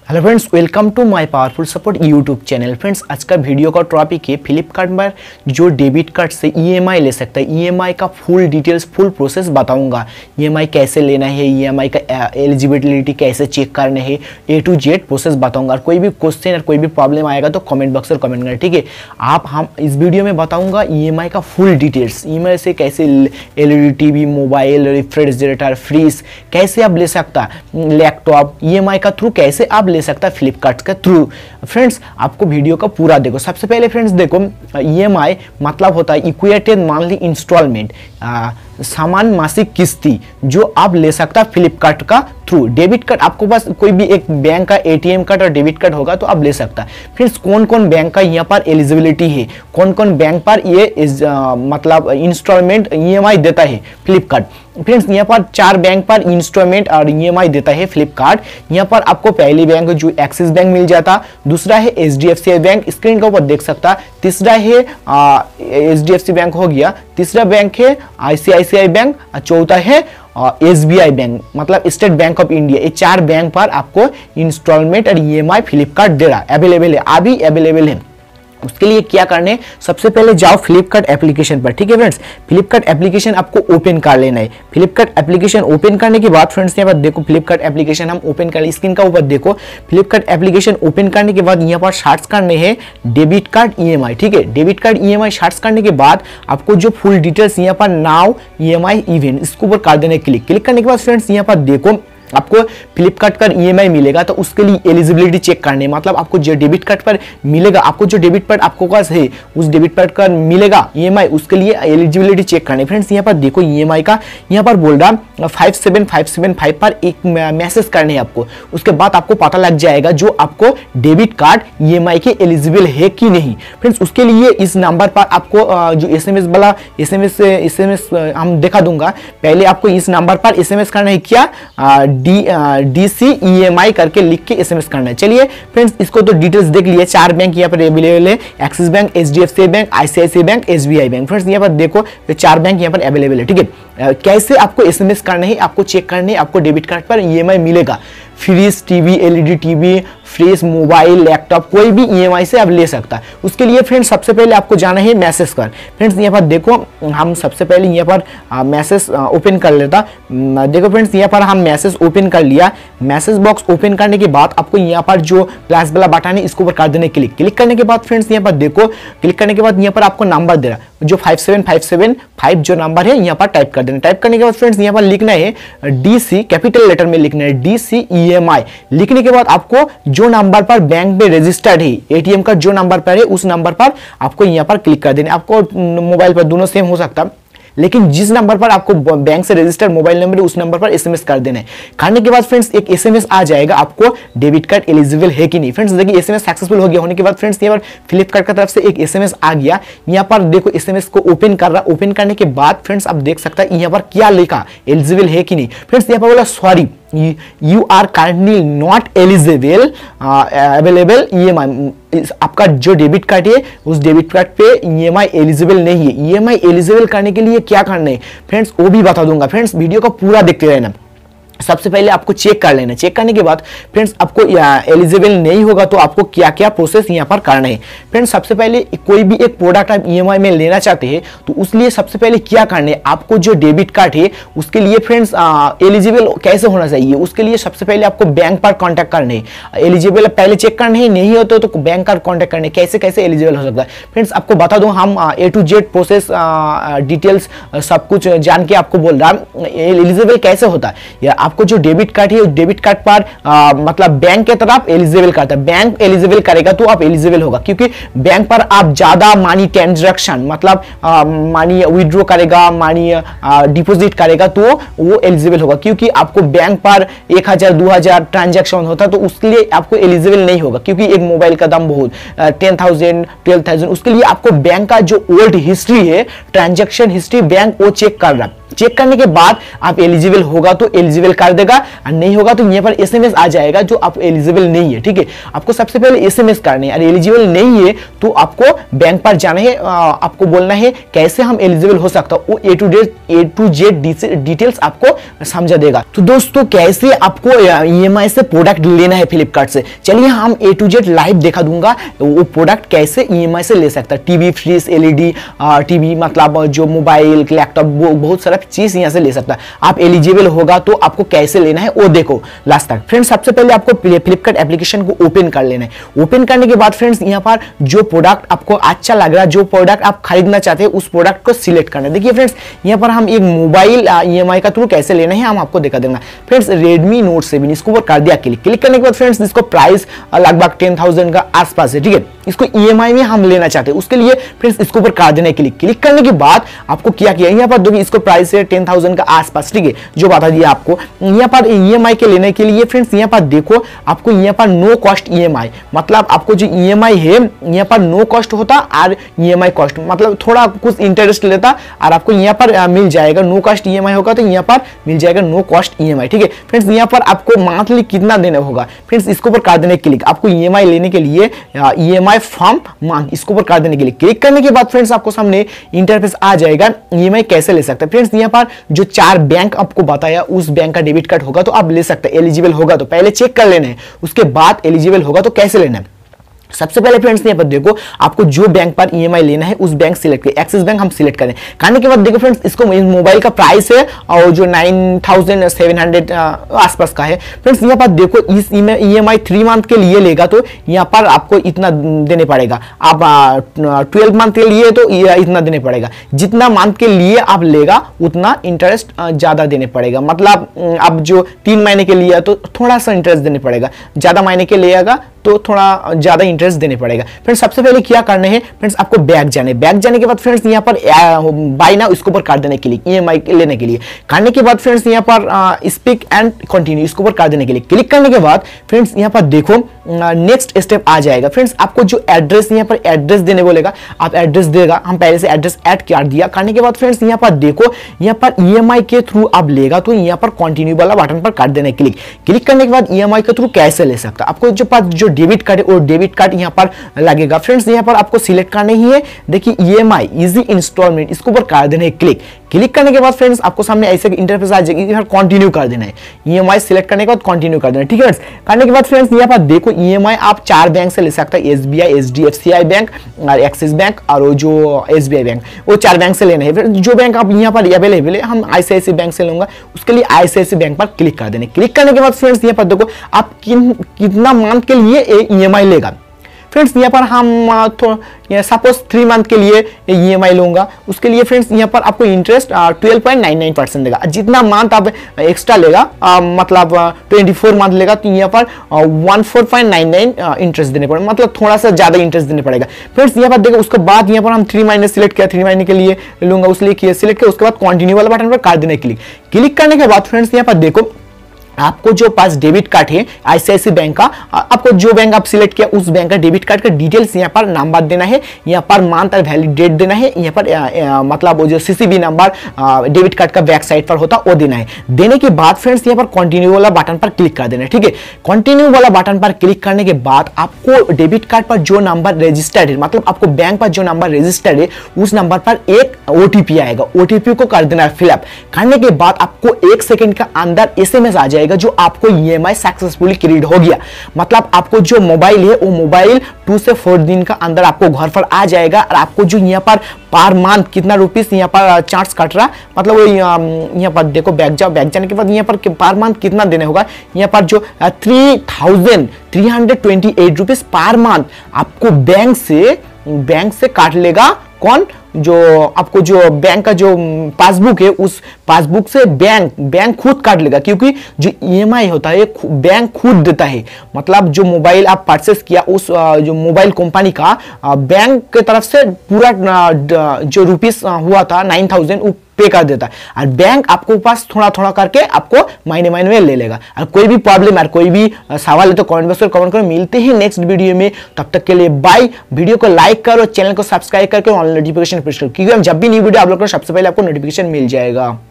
Hello friends, welcome to my powerful support YouTube channel. Friends, आज का video का topic है फ्लिपकार्ट पर जो डेबिट कार्ड से ईएमआई ले सकता है। ईएमआई का फुल डिटेल्स, फुल प्रोसेस बताऊंगा। ईएमआई कैसे लेना है, ईएमआई का एलिजिबिलिटी कैसे चेक करना है, ए टू जेड प्रोसेस बताऊंगा। और कोई भी क्वेश्चन और कोई भी प्रॉब्लम आएगा तो कमेंट बॉक्स में कमेंट करना, ठीक है। हम इस वीडियो में बताऊंगा ईएमआई का फुल डिटेल्स। ईएमआई से कैसे LED TV, mobile, refrigerator, fridge कैसे आप ले सकता, लैपटॉप ईएमआई का थ्रू कैसे आप ले सकता है फ्लिपकार्ट के थ्रू। फ्रेंड्स, आपको वीडियो का पूरा देखो। सबसे पहले फ्रेंड्स देखो, ईएमआई मतलब होता है इक्वेटेड मंथली इंस्टॉलमेंट, सामान मासिक किस्ती जो आप ले सकता है फ्लिपकार्ट का थ्रू। डेबिट कार्ड आपको पास कोई भी एक बैंक का एटीएम कार्ड और डेबिट कार्ड होगा तो आप ले सकता है। फ्रेंड्स, कौन कौन बैंक का यहाँ पर एलिजिबिलिटी है, कौन कौन बैंक पर ये मतलब इंस्टॉलमेंट ईएमआई देता है फ्लिपकार्ट। फ्रेंड्स, यहाँ पर 4 बैंक पर इंस्टॉलमेंट और ईएमआई देता है फ्लिपकार्ट। यहाँ पर आपको पहली बैंक जो एक्सिस बैंक मिल जाता, दूसरा है एचडीएफसी बैंक, स्क्रीन के ऊपर देख सकता, तीसरा है एचडीएफसी बैंक हो गया, तीसरा बैंक है आईसीआईसीआई बैंक, चौथा है एसबीआई बैंक मतलब स्टेट बैंक ऑफ इंडिया। ये 4 बैंक पर आपको इंस्टॉलमेंट और ईएमआई फ्लिपकार्ट दे रहा, अवेलेबल है, अभी अवेलेबल है। उसके लिए क्या करने, सबसे पहले जाओ फ्लिपकार्ट एप्लीकेशन पर, ठीक है फ्रेंड्स। फ्लिपकार्ट एप्लीकेशन आपको ओपन कर लेना है। फ्लिपकार्ट एप्लीकेशन ओपन करने के बाद फ्रेंड्स यहाँ पर देखो, फ्लिपकार्ट एप्लीकेशन हम ओपन कर, स्क्रीन का ऊपर देखो। फ्लिपकार्ट एप्लीकेशन ओपन करने के बाद यहाँ पर सर्च करने हैं डेबिट कार्ड ईएमआई, ठीक है। डेबिट कार्ड ईएमआई सर्च करने के बाद आपको जो फुल डिटेल्स यहाँ पर नाउ ईएमआई इवेंट, इसके ऊपर कर देना, क्लिक करने के बाद फ्रेंड्स यहाँ पर देखो आपको फ्लिपकार्ट का ईएमआई मिलेगा। तो उसके लिए एलिजिबिलिटी चेक करने, मतलब आपको जो डेबिट कार्ड पर मिलेगा, आपको जो डेबिट कार्ड आपको पास है उस डेबिट कार्ड का मिलेगा ईएमआई, उसके लिए एलिजिबिलिटी चेक करने। फ्रेंड्स, यहाँ पर देखो ईएमआई का यहाँ पर बोल रहा 57575 पर एक मैसेज करने है आपको। उसके बाद आपको पता लग जाएगा जो आपको डेबिट कार्ड ईएमआई के एलिजिबल है कि नहीं। फ्रेंड्स, उसके लिए इस नंबर पर आपको जो एसएमएस वाला एसएमएस हम दिखा दूंगा। पहले आपको इस नंबर पर एसएमएस करना है, क्या DCEMI करके लिख के एसएमएस करना है। चलिए फ्रेंड्स, इसको तो डिटेल्स देख लिए। 4 बैंक यहाँ पर अवेलेबल है, Axis bank, HDFC bank, ICICI bank, SBI bank. Friends, यहाँ पर देखो 4 बैंक यहाँ पर अवेलेबल है, ठीक है। कैसे आपको एसएमएस करना है, आपको चेक करना है, आपको डेबिट कार्ड पर ईएमआई मिलेगा। Fridge, TV, LED TV, fridge, mobile, laptop कोई भी ईएमआई से आप ले सकता है। उसके लिए फ्रेंड्स सबसे पहले आपको जाना है मैसेज कर। फ्रेंड्स, यहाँ पर देखो, हम सबसे पहले यहाँ पर मैसेज ओपन कर लेता। देखो फ्रेंड्स, यहाँ पर हम मैसेज ओपन कर लिया। मैसेज बॉक्स ओपन करने के बाद आपको यहाँ पर जो प्लस वाला बटन है इसके ऊपर कर देने, क्लिक करने के बाद फ्रेंड्स यहाँ पर देखो, क्लिक करने के बाद यहाँ पर आपको नंबर दे रहा, जो 57575 जो नंबर है यहाँ पर टाइप कर देना। टाइप करने के बाद फ्रेंड्स यहाँ पर लिखना है डीसी, कैपिटल लेटर में लिखना है DCEMI। लिखने के बाद आपको जो नंबर पर बैंक में रजिस्टर्ड है, एटीएम का जो नंबर पर है उस नंबर पर आपको यहाँ पर क्लिक कर देना। आपको मोबाइल पर दोनों सेम हो सकता है, लेकिन जिस नंबर पर आपको बैंक से रजिस्टर्ड मोबाइल नंबर है उस नंबर पर एसएमएस कर देना है। करने के बाद फ्रेंड्स एक एसएमएस आ जाएगा आपको डेबिट कार्ड एलिजिबल है कि नहीं। फ्रेंड्स देखिए, एसएमएस सक्सेसफुल हो गया। होने के बाद फ्रेंड्स यहाँ पर फ्लिपकार्ट की तरफ से एक एसएमएस आ गया। यहाँ पर देखो एसएमएस को ओपन कर रहा। ओपन करने के बाद फ्रेंड्स आप देख सकता है यहाँ पर क्या लिखा, एलिजिबल है कि नहीं। फ्रेंड्स यहाँ पर बोला sorry, you are currently not eligible available EMI. आपका जो डेबिट कार्ड है उस डेबिट कार्ड पे ईएमआई एलिजिबल नहीं है। ईएमआई एलिजिबल करने के लिए क्या करना है फ्रेंड्स वो भी बता दूंगा। फ्रेंड्स, वीडियो को पूरा देखते रहना। सबसे पहले आपको चेक कर लेना। चेक करने के बाद फ्रेंड्स आपको एलिजिबल नहीं होगा तो आपको क्या क्या प्रोसेस यहाँ पर करना है। फ्रेंड्स, सबसे पहले कोई भी एक प्रोडक्ट आप ईएमआई में लेना चाहते हैं तो उसलिए सबसे पहले क्या करना है, आपको जो डेबिट कार्ड है उसके लिए फ्रेंड्स एलिजिबल कैसे होना चाहिए। उसके लिए सबसे पहले आपको बैंक पर कॉन्टैक्ट करना है। एलिजिबल पहले चेक करना है, नहीं होता तो बैंक पर कॉन्टैक्ट करना है। कैसे कैसे एलिजिबल हो सकता है फ्रेंड्स आपको बता दूं, हम A to Z process details सब कुछ जान के आपको बोल रहा एलिजिबल कैसे होता है। आपको जो डेबिट कार्ड है उस डेबिट कार्ड पर मतलब बैंक के तरफ एलिजिबल करता है। बैंक एलिजिबल करेगा तो आप एलिजिबल होगा, क्योंकि बैंक पर आप ज्यादा मनी ट्रांजैक्शन मतलब मनी विड्रॉ करेगा, मनी डिपॉजिट करेगा तो वो एलिजिबल होगा। क्योंकि आपको बैंक पर 1000 2000 ट्रांजैक्शन होता है तो उसके लिए आपको एलिजिबल नहीं होगा, क्योंकि एक मोबाइल का दाम बहुत 10,000 12,000। उसके लिए आपको बैंक का जो ओल्ड हिस्ट्री है, ट्रांजैक्शन हिस्ट्री, बैंक वो चेक कर रहा है। चेक करने के बाद आप एलिजिबल होगा तो एलिजिबल कर देगा और नहीं होगा तो यहाँ पर एसएमएस आ जाएगा जो आप एलिजिबल नहीं है। ठीक है, आपको सबसे पहले एसएमएस करना है और एलिजिबल नहीं है तो आपको बैंक पर जाना है, आपको बोलना है कैसे हम एलिजिबल हो सकता है, वो ए टू जेड डिटेल्स आपको समझा देगा। तो दोस्तों कैसे आपको ईएमआई से प्रोडक्ट लेना है फ्लिपकार्ट से, चलिए हम ए टू जेड लाइव दिखा दूंगा वो प्रोडक्ट कैसे ईएमआई से ले सकता है। टीवी, फ्रिज, एलईडी टीवी, मतलब जो मोबाइल, लैपटॉप, बहुत सारा चीज यहां से ले सकता है। आप एलिजिबल होगा तो आपको कैसे लेना है वो देखो लास्ट तक। फ्रेंड्स सबसे पहले आपको फ्लिपकार्ट एप्लीकेशन को ओपन कर लेना है। ओपन करने के बाद फ्रेंड्स यहां पर जो प्रोडक्ट आपको अच्छा लग रहा है, जो प्रोडक्ट आप खरीदना चाहते हैं उस प्रोडक्ट को सिलेक्ट करना है। देखिए फ्रेंड्स यहां पर हम एक मोबाइल ईएमआई का थ्रू कैसे लेना है हम आपको दिखा देंगे। फ्रेंड्स Redmi Note 7 इसको ऊपर कर दिया क्लिक। क्लिक करने के बाद फ्रेंड्स इसको प्राइस लगभग 10,000 का आसपास है। ठीक है, इसको ईएमआई में हम लेना चाहते हैं, उसके लिए फ्रेंड्स इसको ऊपर कर देना है क्लिक। क्लिक करने के बाद आपको क्या किया, यहाँ पर देखिए इसको प्राइस है 10,000 का आसपास। ठीक है, जो बता दिया आपको यहाँ पर ईएमआई के लेने के लिए फ्रेंड्स यहाँ पर देखो आपको यहाँ पर नो कॉस्ट ईएमआई, मतलब आपको जो ईएमआई है यहाँ पर नो कॉस्ट होता और ईएमआई कॉस्ट मतलब थोड़ा कुछ इंटरेस्ट लेता और आपको यहाँ पर मिल जाएगा। नो कॉस्ट ईएमआई होगा तो यहाँ पर मिल जाएगा नो कॉस्ट ईएमआई। ठीक है फ्रेंड्स, यहाँ पर आपको मंथली कितना देना होगा फ्रेंड्स इसको ऊपर कर देने क्लिक। आपको ईएमआई लेने के लिए ईएमआई फॉर्म मंथ इसको ऊपर कर देने के लिए क्लिक करने के बाद फ्रेंड्स आपको सामने इंटरफेस आ जाएगा ईएमआई कैसे ले सकते हैं। फ्रेंड्स यहाँ पर जो 4 बैंक आपको बताया उस बैंक का डेबिट कार्ड होगा तो आप ले सकते हैं। एलिजिबल होगा तो पहले चेक कर लेना है, उसके बाद एलिजिबल होगा तो कैसे लेना है। सबसे पहले फ्रेंड्स यहाँ पर देखो आपको जो बैंक पर ईएमआई लेना है उस बैंक सिलेक्ट करें। एक्सिस बैंक हम सिलेक्ट करें। करने के बाद देखो फ्रेंड्स इसको मोबाइल का प्राइस है और जो 9,700 आसपास का है। फ्रेंड्स यहाँ पर देखो इस ईएमआई 3 मंथ के लिए लेगा तो यहाँ पर आपको इतना देने पड़ेगा। आप 12 मंथ के लिए तो इतना देने पड़ेगा। जितना मंथ के लिए आप लेगा उतना इंटरेस्ट ज्यादा देने पड़ेगा। मतलब अब जो 3 महीने के लिए तो थोड़ा सा इंटरेस्ट देने पड़ेगा, ज्यादा महीने के लेगा तो थोड़ा ज्यादा इंटरेस्ट देने पड़ेगा। फ्रेंड्स सबसे पहले क्या करना है फ्रेंड्स आपको बैक जाने। बैक जाने के बाद फ्रेंड्स यहाँ पर बाय नाउ इसको ऊपर कर देने के लिए ईएमआई लेने के लिए। करने के बाद फ्रेंड्स यहाँ पर स्पीक एंड कंटिन्यू इसको ऊपर कर देने के लिए क्लिक करने के बाद फ्रेंड्स यहाँ पर देखो नेक्स्ट स्टेप आ जाएगा। फ्रेंड्स आपको जो एड्रेस यहाँ पर एड्रेस देने बोलेगा, आप एड्रेस देगा। हम पहले से एड्रेस ऐड कर दिया। करने के बाद फ्रेंड्स यहाँ पर देखो यहाँ पर ईएमआई के थ्रू आप लेगा तो यहाँ पर कंटिन्यू वाला बटन पर कर देने क्लिक। क्लिक करने के बाद ईएमआई के थ्रू कैसे ले सकता आपको जो पास जो डेबिट कार्ड है वो डेबिट कार्ड यहाँ पर लगेगा। फ्रेंड्स यहाँ पर आपको सिलेक्ट करना ही है। देखिए ईएमआई इजी इंस्टॉलमेंट इसको ऊपर कर देना है क्लिक। क्लिक करने के बाद फ्रेंड्स आपको सामने ऐसे इंटरफेस आ जाएगी, यहाँ कंटिन्यू कर देना है। ईएमआई सिलेक्ट करने के बाद कंटिन्यू कर देना है। ठीक है फ्रेंड्स, करने के बाद फ्रेंड्स यहाँ पर देखो ईएमआई आप 4 बैंक से ले सकते हैं, एसबीआई, एचडीएफसी बैंक और एक्सिस बैंक और जो एसबीआई बैंक, वो 4 बैंक से लेना है। जो बैंक आप यहाँ पर अवेलेबल है हम आईसीआईसीआई बैंक से लूंगा, उसके लिए आईसीआईसीआई बैंक पर क्लिक कर देना। क्लिक करने के बाद फ्रेंड्स यहाँ पर देखो आप कितना मंथ के लिए ईएमआई लेगा। फ्रेंड्स यहाँ पर हम सपोज 3 मंथ के लिए ईएमआई लूंगा, उसके लिए फ्रेंड्स यहाँ पर आपको इंटरेस्ट 12.99% देगा। जितना मंथ आप एक्स्ट्रा लेगा मतलब 24 मंथ लेगा तो यहाँ पर 14.99 इंटरेस्ट देने पड़ेगा, मतलब थोड़ा सा ज्यादा इंटरेस्ट देने पड़ेगा। फ्रेंड्स यहाँ पर देखो उसके बाद यहाँ पर हम 3 महीने सिलेक्ट किया, 3 महीने के लिए लूंगा, उसलिए सिलेक्ट किया। उसके बाद कंटिन्यू वाला बटन पर कर देना क्लिक। क्लिक करने के बाद फ्रेंड्स यहाँ पर देखो आपको जो पास डेबिट कार्ड है आईसीआईसीआई बैंक का, आपको जो बैंक आप सिलेक्ट किया उस बैंक का डेबिट कार्ड का डिटेल्स यहाँ पर नंबर देना है, यहाँ पर मंथ और वैलिड डेट देना है, यहाँ पर मतलब वो जो सीसीबी नंबर डेबिट कार्ड का बैक साइड पर होता वो देना है। देने के बाद फ्रेंड्स यहाँ पर कंटिन्यू वाला बटन पर क्लिक कर देना है। ठीक है, कंटिन्यू वाला बटन पर क्लिक करने के बाद आपको डेबिट कार्ड पर जो नंबर रजिस्टर्ड है, मतलब आपको बैंक पर जो नंबर रजिस्टर्ड है उस नंबर पर एक ओटीपी आएगा। ओटीपी को कर देना है फिलअप। करने के बाद आपको 1 सेकंड का अंदर एसएमएस आ जाएगा जो आपको ईएमआई सक्सेसफुली क्रेडिट हो गया। मतलब आपको जो मोबाइल है वो मोबाइल 2 से 4 दिन का अंदर आपको घर पर आ जाएगा और आपको जो यहाँ पर पर मंथ कितना रुपीस यहाँ पर चार्ज कट रहा, मतलब वो यहाँ पर देखो बैक जाओ। बैक जाने के बाद यहाँ पर मंथ कितना देने होगा, यहाँ पर जो 3,328 रुपीस पर मंथ आपको बैंक से काट लेगा। कौन जो आपको जो बैंक का जो पासबुक है उस पासबुक से बैंक खुद काट लेगा, क्योंकि जो ईएमआई होता है बैंक खुद देता है। मतलब जो मोबाइल आप परचेस किया उस जो मोबाइल कंपनी का बैंक की तरफ से पूरा जो रुपीस हुआ था 9,000 वो पे कर देता है और बैंक आपको पास थोड़ा थोड़ा करके आपको महीने में ले लेगा। और कोई भी प्रॉब्लम और कोई भी सवाल है तो कमेंट बॉक्स में कमेंट करो। मिलते हैं नेक्स्ट वीडियो में, तब तक के लिए बाय। वीडियो को लाइक करो, चैनल को सब्सक्राइब करके ऑन नोटिफिकेशन प्रेस करो, क्योंकि हम जब भी न्यू वीडियो अपलोड करो सबसे पहले आपको नोटिफिकेशन मिल जाएगा।